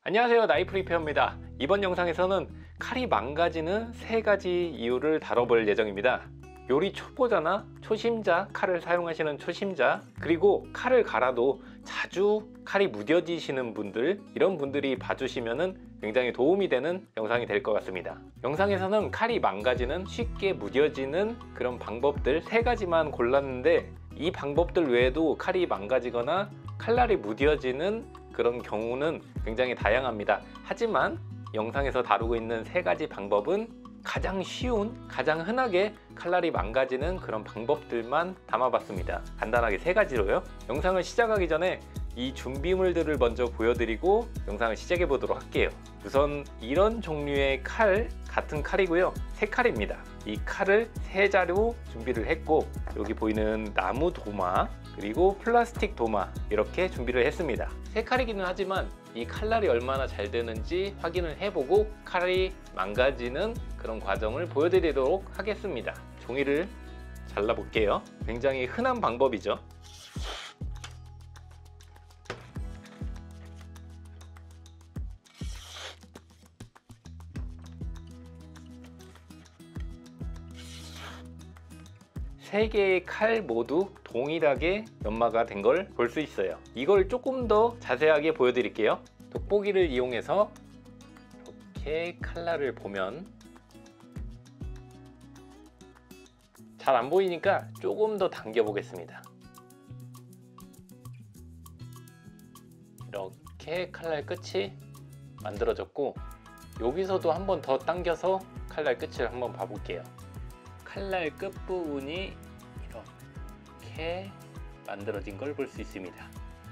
안녕하세요, 나이프 리페어입니다. 이번 영상에서는 칼이 망가지는 3가지 이유를 다뤄볼 예정입니다. 요리 초보자나 초심자, 칼을 사용하시는 초심자, 그리고 칼을 갈아도 자주 칼이 무뎌지시는 분들, 이런 분들이 봐주시면 굉장히 도움이 되는 영상이 될 것 같습니다. 영상에서는 칼이 망가지는, 쉽게 무뎌지는 그런 방법들 3가지만 골랐는데, 이 방법들 외에도 칼이 망가지거나 칼날이 무뎌지는 그런 경우는 굉장히 다양합니다. 하지만 영상에서 다루고 있는 3가지 방법은 가장 쉬운, 가장 흔하게 칼날이 망가지는 그런 방법들만 담아봤습니다. 간단하게 3가지로요. 영상을 시작하기 전에 이 준비물들을 먼저 보여드리고 영상을 시작해 보도록 할게요. 우선 이런 종류의 칼, 같은 칼이고요. 3칼입니다. 이 칼을 3자루 준비를 했고, 여기 보이는 나무 도마, 그리고 플라스틱 도마, 이렇게 준비를 했습니다. 3칼이기는 하지만 이 칼날이 얼마나 잘 되는지 확인을 해보고 칼이 망가지는 그런 과정을 보여드리도록 하겠습니다. 종이를 잘라 볼게요. 굉장히 흔한 방법이죠. 세 개의 칼 모두 동일하게 연마가 된 걸 볼 수 있어요. 이걸 조금 더 자세하게 보여드릴게요. 돋보기를 이용해서 이렇게 칼날을 보면 잘 안 보이니까 조금 더 당겨 보겠습니다. 이렇게 칼날 끝이 만들어졌고, 여기서도 한 번 더 당겨서 칼날 끝을 한번 봐볼게요. 칼날 끝부분이 이렇게 만들어진 걸 볼 수 있습니다.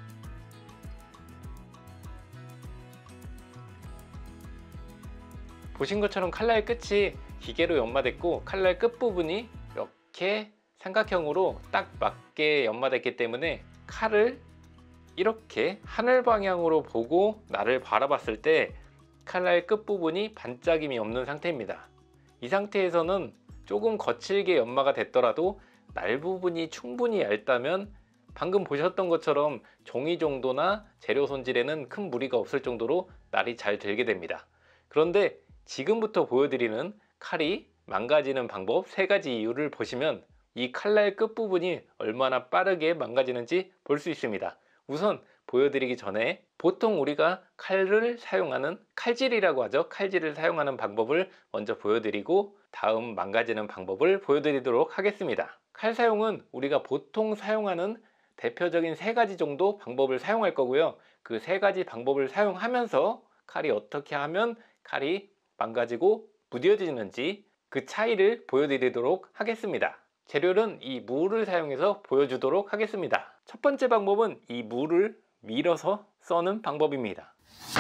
보신 것처럼 칼날 끝이 기계로 연마됐고, 칼날 끝부분이 이렇게 삼각형으로 딱 맞게 연마됐기 때문에 칼을 이렇게 하늘 방향으로 보고 나를 바라봤을 때 칼날 끝부분이 반짝임이 없는 상태입니다. 이 상태에서는 조금 거칠게 연마가 됐더라도 날 부분이 충분히 얇다면 방금 보셨던 것처럼 종이 정도나 재료 손질에는 큰 무리가 없을 정도로 날이 잘 들게 됩니다. 그런데 지금부터 보여드리는 칼이 망가지는 방법 3가지 이유를 보시면 이 칼날 끝부분이 얼마나 빠르게 망가지는지 볼 수 있습니다. 우선 보여드리기 전에 보통 우리가 칼을 사용하는, 칼질이라고 하죠. 칼질을 사용하는 방법을 먼저 보여드리고 다음 망가지는 방법을 보여드리도록 하겠습니다. 칼 사용은 우리가 보통 사용하는 대표적인 3가지 정도 방법을 사용할 거고요. 그 3가지 방법을 사용하면서 칼이 어떻게 하면 칼이 망가지고 무뎌지는지 그 차이를 보여드리도록 하겠습니다. 재료는 이 물을 사용해서 보여주도록 하겠습니다. 첫 번째 방법은 이 물을 밀어서 써는 방법입니다.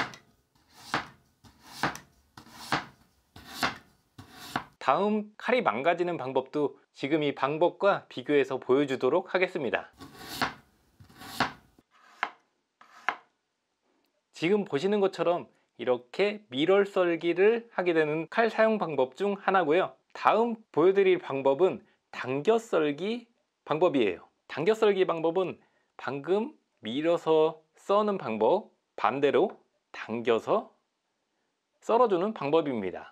다음 칼이 망가지는 방법도 지금 이 방법과 비교해서 보여주도록 하겠습니다. 지금 보시는 것처럼 이렇게 밀월 썰기를 하게 되는 칼 사용 방법 중 하나고요. 다음 보여드릴 방법은 당겨 썰기 방법이에요. 당겨 썰기 방법은 방금 밀어서 써는 방법 반대로 당겨서 썰어주는 방법입니다.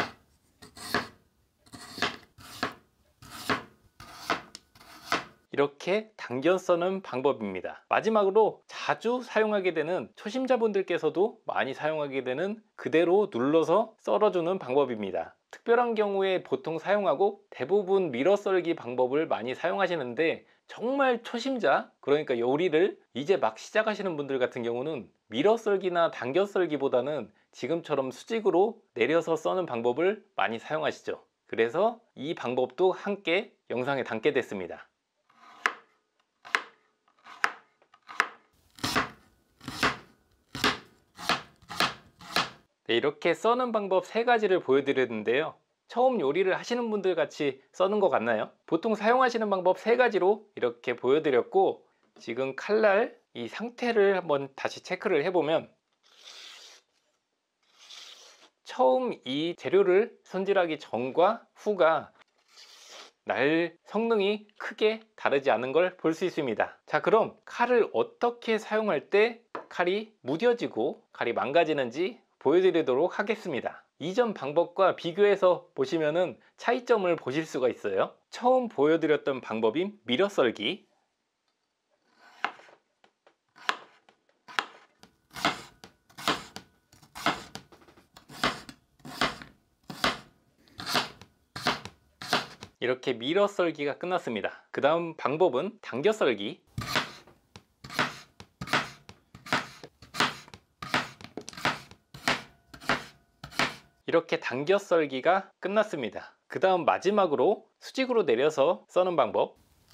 이렇게 당겨 써는 방법입니다. 마지막으로 자주 사용하게 되는, 초심자분들께서도 많이 사용하게 되는 그대로 눌러서 썰어주는 방법입니다. 특별한 경우에 보통 사용하고 대부분 밀어 썰기 방법을 많이 사용하시는데, 정말 초심자, 그러니까 요리를 이제 막 시작하시는 분들 같은 경우는 밀어 썰기나 당겨 썰기보다는 지금처럼 수직으로 내려서 써는 방법을 많이 사용하시죠. 그래서 이 방법도 함께 영상에 담게 됐습니다. 네, 이렇게 써는 방법 3가지를 보여드렸는데요. 처음 요리를 하시는 분들 같이 써는 것 같나요? 보통 사용하시는 방법 3가지로 이렇게 보여드렸고, 지금 칼날 이 상태를 한번 다시 체크를 해보면 처음 이 재료를 손질하기 전과 후가 날 성능이 크게 다르지 않은 걸 볼 수 있습니다. 자, 그럼 칼을 어떻게 사용할 때 칼이 무뎌지고 칼이 망가지는지 보여드리도록 하겠습니다. 이전 방법과 비교해서 보시면은 차이점을 보실 수가 있어요. 처음 보여드렸던 방법인 밀어 썰기, 이렇게 밀어 썰기가 끝났습니다. 그 다음 방법은 당겨 썰기, 이렇게 당겨 썰기가 끝났습니다. 그 다음 마지막으로 수직으로 내려서 써는 방법,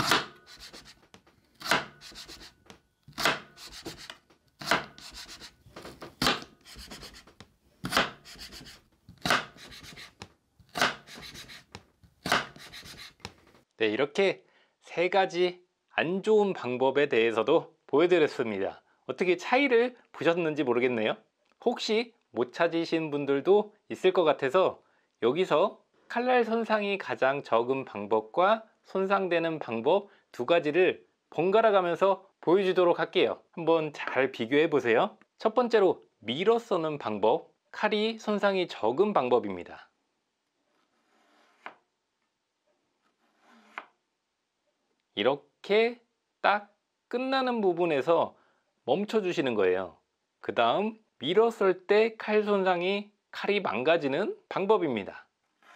네, 이렇게 세 가지 안 좋은 방법에 대해서도 보여드렸습니다. 어떻게 차이를 보셨는지 모르겠네요. 혹시 못 찾으신 분들도 있을 것 같아서 여기서 칼날 손상이 가장 적은 방법과 손상되는 방법 두 가지를 번갈아 가면서 보여주도록 할게요. 한번 잘 비교해 보세요. 첫 번째로 밀어 써는 방법, 칼이 손상이 적은 방법입니다. 이렇게 딱 끝나는 부분에서 멈춰 주시는 거예요. 그 다음 밀어 썰 때 칼 손상이 칼이 망가지는 방법입니다.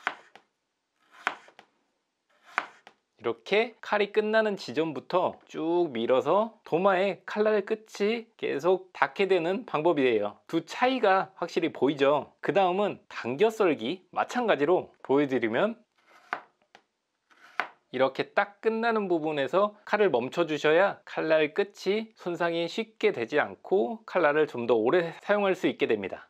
이렇게 칼이 끝나는 지점부터 쭉 밀어서 도마의 칼날 끝이 계속 닿게 되는 방법이에요. 두 차이가 확실히 보이죠. 그 다음은 당겨 썰기, 마찬가지로 보여드리면 이렇게 딱 끝나는 부분에서 칼을 멈춰 주셔야 칼날 끝이 손상이 쉽게 되지 않고 칼날을 좀 더 오래 사용할 수 있게 됩니다.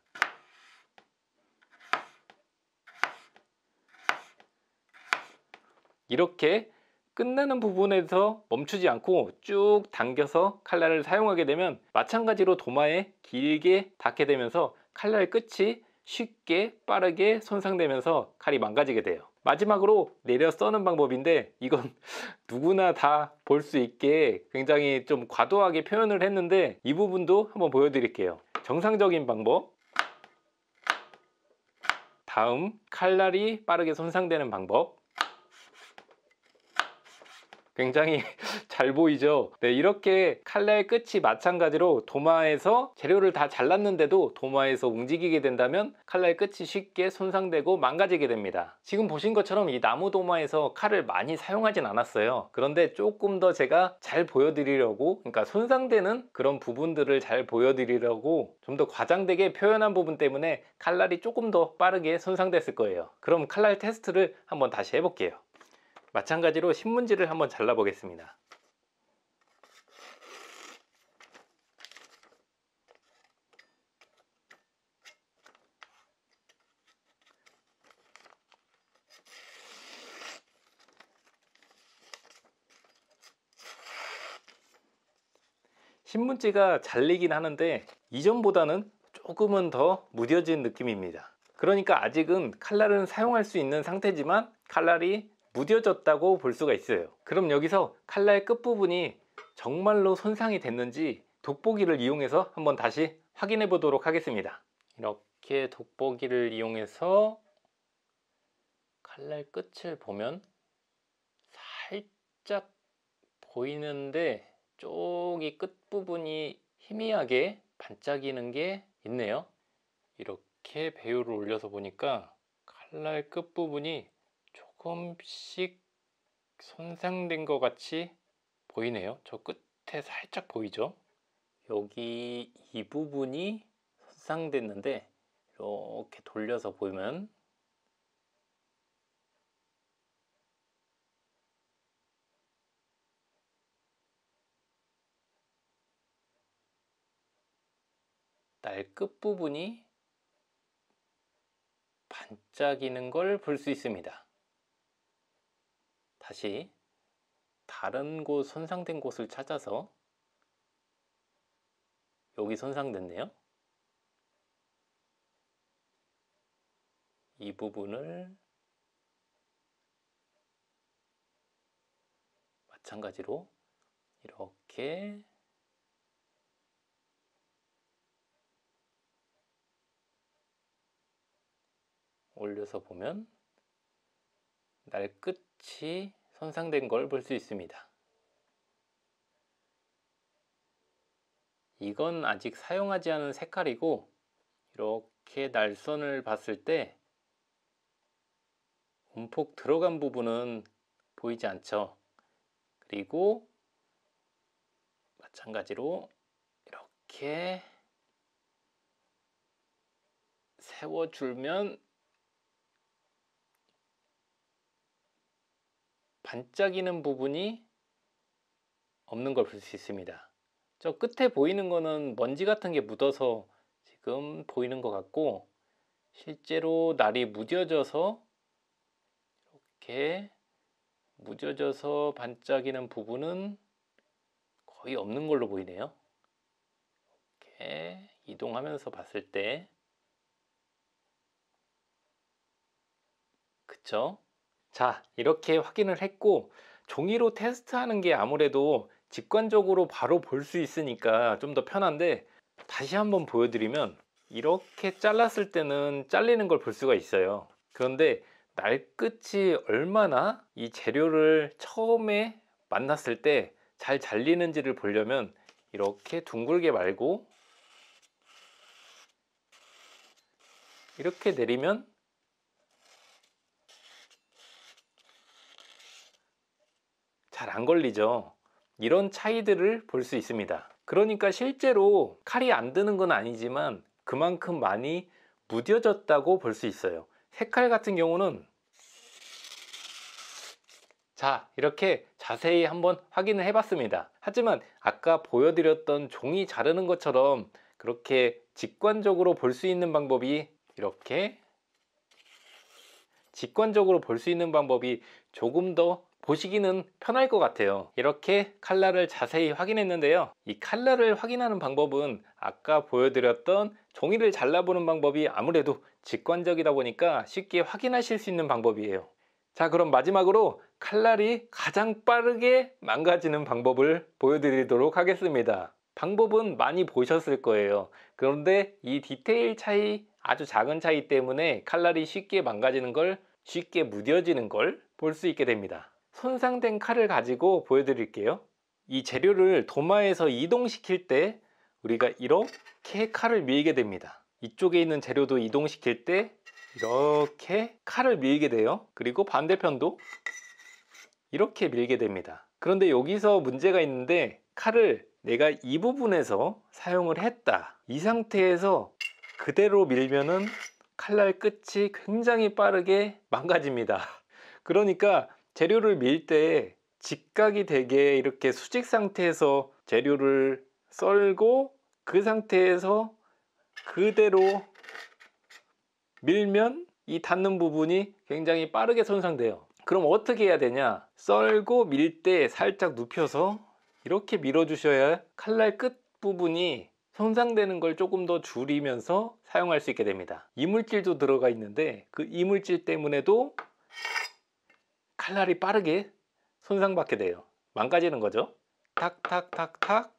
이렇게 끝나는 부분에서 멈추지 않고 쭉 당겨서 칼날을 사용하게 되면 마찬가지로 도마에 길게 닿게 되면서 칼날 끝이 쉽게 빠르게 손상되면서 칼이 망가지게 돼요. 마지막으로 내려 써는 방법인데 이건 누구나 다 볼 수 있게 굉장히 좀 과도하게 표현을 했는데 이 부분도 한번 보여드릴게요. 정상적인 방법, 다음 칼날이 빠르게 손상되는 방법, 굉장히 잘 보이죠? 네, 이렇게 칼날 끝이 마찬가지로 도마에서 재료를 다 잘랐는데도 도마에서 움직이게 된다면 칼날 끝이 쉽게 손상되고 망가지게 됩니다. 지금 보신 것처럼 이 나무 도마에서 칼을 많이 사용하진 않았어요. 그런데 조금 더 제가 잘 보여드리려고, 그러니까 손상되는 그런 부분들을 잘 보여드리려고 좀 더 과장되게 표현한 부분 때문에 칼날이 조금 더 빠르게 손상됐을 거예요. 그럼 칼날 테스트를 한번 다시 해볼게요. 마찬가지로 신문지를 한번 잘라 보겠습니다. 신문지가 잘리긴 하는데 이전보다는 조금은 더 무뎌진 느낌입니다. 그러니까 아직은 칼날은 사용할 수 있는 상태지만 칼날이 무뎌졌다고 볼 수가 있어요. 그럼 여기서 칼날 끝부분이 정말로 손상이 됐는지 돋보기를 이용해서 한번 다시 확인해 보도록 하겠습니다. 이렇게 돋보기를 이용해서 칼날 끝을 보면 살짝 보이는데 저기 끝부분이 희미하게 반짝이는 게 있네요. 이렇게 배율을 올려서 보니까 칼날 끝부분이 조금씩 손상된 것 같이 보이네요. 저 끝에 살짝 보이죠? 여기 이 부분이 손상됐는데 이렇게 돌려서 보면 날 끝부분이 반짝이는 걸 볼 수 있습니다. 다시 다른 곳 손상된 곳을 찾아서 여기 손상됐네요. 이 부분을 마찬가지로 이렇게 올려서 보면 날 끝이 손상된 걸 볼 수 있습니다. 이건 아직 사용하지 않은 색깔이고, 이렇게 날선을 봤을 때 움푹 들어간 부분은 보이지 않죠. 그리고 마찬가지로 이렇게 세워주면 반짝이는 부분이 없는 걸 볼 수 있습니다. 저 끝에 보이는 거는 먼지 같은 게 묻어서 지금 보이는 것 같고, 실제로 날이 무뎌져서 이렇게 무뎌져서 반짝이는 부분은 거의 없는 걸로 보이네요. 이렇게 이동하면서 봤을 때, 그쵸? 자, 이렇게 확인을 했고, 종이로 테스트하는 게 아무래도 직관적으로 바로 볼 수 있으니까 좀 더 편한데, 다시 한번 보여드리면 이렇게 잘랐을 때는 잘리는 걸 볼 수가 있어요. 그런데 날 끝이 얼마나 이 재료를 처음에 만났을 때 잘 잘리는지를 보려면 이렇게 둥글게 말고 이렇게 내리면 잘 안 걸리죠. 이런 차이들을 볼 수 있습니다. 그러니까 실제로 칼이 안 드는 건 아니지만 그만큼 많이 무뎌졌다고 볼 수 있어요. 색깔 같은 경우는 자, 이렇게 자세히 한번 확인을 해 봤습니다. 하지만 아까 보여드렸던 종이 자르는 것처럼 그렇게 직관적으로 볼 수 있는 방법이 이렇게 직관적으로 볼 수 있는 방법이 조금 더 보시기는 편할 것 같아요. 이렇게 칼날을 자세히 확인했는데요. 이 칼날을 확인하는 방법은 아까 보여드렸던 종이를 잘라보는 방법이 아무래도 직관적이다 보니까 쉽게 확인하실 수 있는 방법이에요. 자, 그럼 마지막으로 칼날이 가장 빠르게 망가지는 방법을 보여드리도록 하겠습니다. 방법은 많이 보셨을 거예요. 그런데 이 디테일 차이, 아주 작은 차이 때문에 칼날이 쉽게 망가지는 걸, 쉽게 무뎌지는 걸 볼 수 있게 됩니다. 손상된 칼을 가지고 보여드릴게요. 이 재료를 도마에서 이동시킬 때 우리가 이렇게 칼을 밀게 됩니다. 이쪽에 있는 재료도 이동시킬 때 이렇게 칼을 밀게 돼요. 그리고 반대편도 이렇게 밀게 됩니다. 그런데 여기서 문제가 있는데, 칼을 내가 이 부분에서 사용을 했다, 이 상태에서 그대로 밀면은 칼날 끝이 굉장히 빠르게 망가집니다. 그러니까 재료를 밀 때 직각이 되게 이렇게 수직 상태에서 재료를 썰고 그 상태에서 그대로 밀면 이 닿는 부분이 굉장히 빠르게 손상돼요. 그럼 어떻게 해야 되냐? 썰고 밀 때 살짝 눕혀서 이렇게 밀어 주셔야 칼날 끝 부분이 손상되는 걸 조금 더 줄이면서 사용할 수 있게 됩니다. 이물질도 들어가 있는데 그 이물질 때문에도 칼날이 빠르게 손상받게 돼요. 망가지는 거죠. 탁탁탁탁,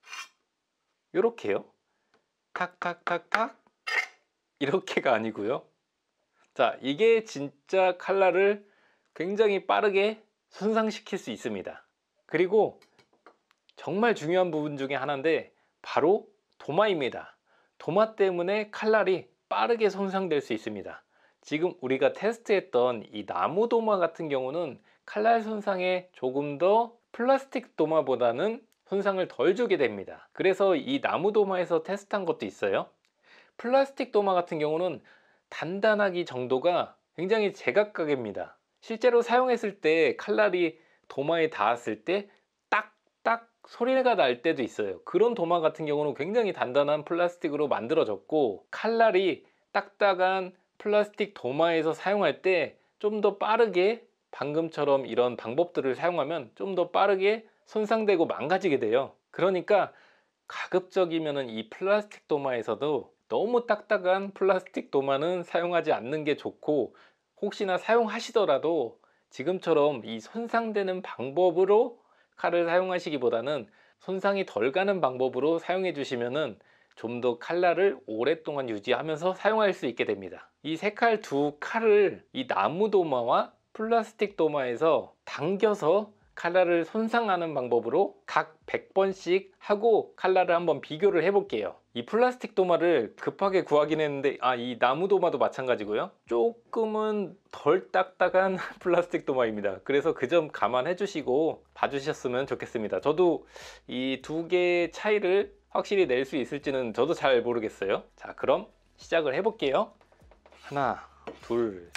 이렇게요. 탁탁탁탁, 이렇게가 아니고요. 자, 이게 진짜 칼날을 굉장히 빠르게 손상시킬 수 있습니다. 그리고 정말 중요한 부분 중에 하나인데 바로 도마입니다. 도마 때문에 칼날이 빠르게 손상될 수 있습니다. 지금 우리가 테스트했던 이 나무 도마 같은 경우는 칼날 손상에 조금 더 플라스틱 도마보다는 손상을 덜 주게 됩니다. 그래서 이 나무 도마에서 테스트한 것도 있어요. 플라스틱 도마 같은 경우는 단단하기 정도가 굉장히 제각각입니다. 실제로 사용했을 때 칼날이 도마에 닿았을 때 딱딱 소리가 날 때도 있어요. 그런 도마 같은 경우는 굉장히 단단한 플라스틱으로 만들어졌고, 칼날이 딱딱한 플라스틱 도마에서 사용할 때 좀 더 빠르게, 방금처럼 이런 방법들을 사용하면 좀 더 빠르게 손상되고 망가지게 돼요. 그러니까 가급적이면 이 플라스틱 도마에서도 너무 딱딱한 플라스틱 도마는 사용하지 않는 게 좋고, 혹시나 사용하시더라도 지금처럼 이 손상되는 방법으로 칼을 사용하시기보다는 손상이 덜 가는 방법으로 사용해 주시면 좀 더 칼날을 오랫동안 유지하면서 사용할 수 있게 됩니다. 이 세 칼 두 칼을 이 나무 도마와 플라스틱 도마에서 당겨서 칼날을 손상하는 방법으로 각 100번씩 하고 칼날을 한번 비교를 해 볼게요. 이 플라스틱 도마를 급하게 구하긴 했는데 이 나무 도마도 마찬가지고요, 조금은 덜 딱딱한 플라스틱 도마입니다. 그래서 그 점 감안해 주시고 봐주셨으면 좋겠습니다. 저도 이 두 개의 차이를 확실히 낼 수 있을지는 저도 잘 모르겠어요. 자, 그럼 시작을 해 볼게요. 하나, 둘,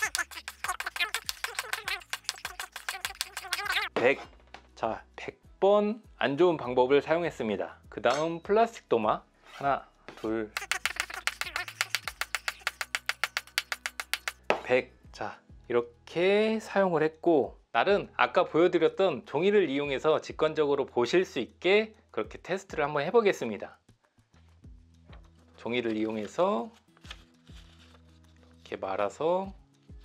100. 자, 100번 안 좋은 방법을 사용했습니다. 그 다음 플라스틱 도마 하나, 둘, 100. 자, 이렇게 사용을 했고, 날은 아까 보여드렸던 종이를 이용해서 직관적으로 보실 수 있게 그렇게 테스트를 한번 해보겠습니다. 종이를 이용해서 이렇게 말아서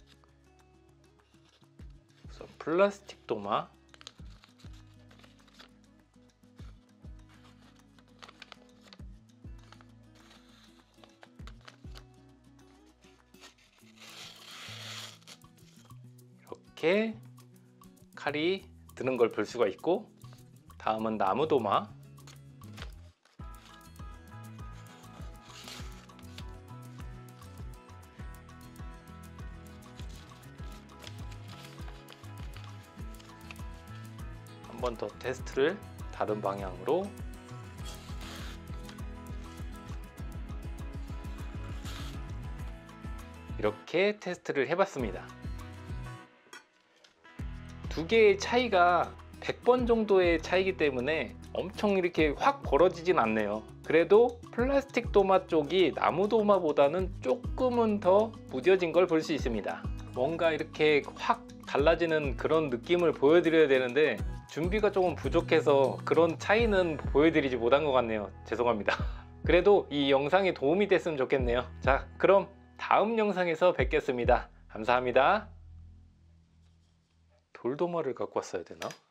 우선 플라스틱 도마 이렇게 칼이 드는 걸 볼 수가 있고, 다음은 나무 도마 한 번 더 테스트를 다른 방향으로 이렇게 테스트를 해봤습니다. 두 개의 차이가 100번 정도의 차이기 때문에 엄청 이렇게 확 벌어지진 않네요. 그래도 플라스틱 도마 쪽이 나무 도마보다는 조금은 더 무뎌진 걸 볼 수 있습니다. 뭔가 이렇게 확 달라지는 그런 느낌을 보여드려야 되는데 준비가 조금 부족해서 그런 차이는 보여드리지 못한 것 같네요. 죄송합니다. 그래도 이 영상이 도움이 됐으면 좋겠네요. 자, 그럼 다음 영상에서 뵙겠습니다. 감사합니다. 돌도마를 갖고 왔어야 되나?